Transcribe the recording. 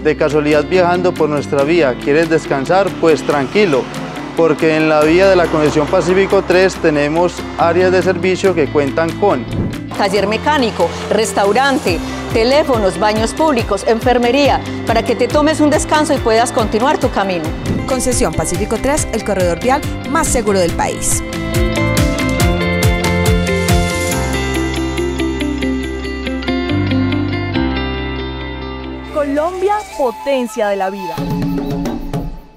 de casualidad viajando por nuestra vía, ¿quieres descansar? Pues tranquilo, porque en la vía de la Conexión Pacífico 3 tenemos áreas de servicio que cuentan con taller mecánico, restaurante, teléfonos, baños públicos, enfermería, para que te tomes un descanso y puedas continuar tu camino. Concesión Pacífico 3, el corredor vial más seguro del país. Colombia, potencia de la vida.